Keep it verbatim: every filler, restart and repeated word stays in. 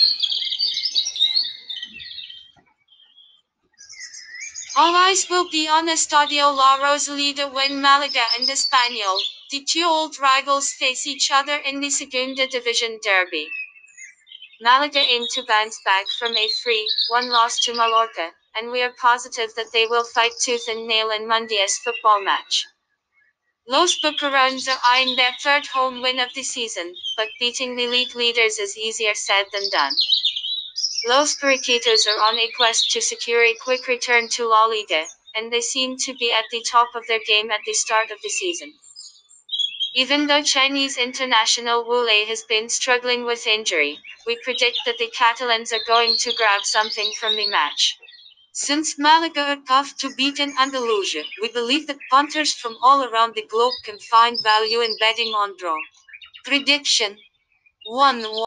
All eyes will be on Estadio La Rosaleda when Malaga and Espanyol, the two old rivals, face each other in the Segunda Division derby. Malaga aim to bounce back from a three one loss to Mallorca, and we are positive that they will fight tooth and nail in Monday's football match. Los Bucarones are eyeing their third home win of the season, but beating the league leaders is easier said than done. Los Periquitos are on a quest to secure a quick return to La Liga, and they seem to be at the top of their game at the start of the season. Even though Chinese international Wu Lei has been struggling with injury, we predict that the Catalans are going to grab something from the match. Since Malaga are tough to beat in Andalusia, we believe that punters from all around the globe can find value in betting on draw. Prediction: one one.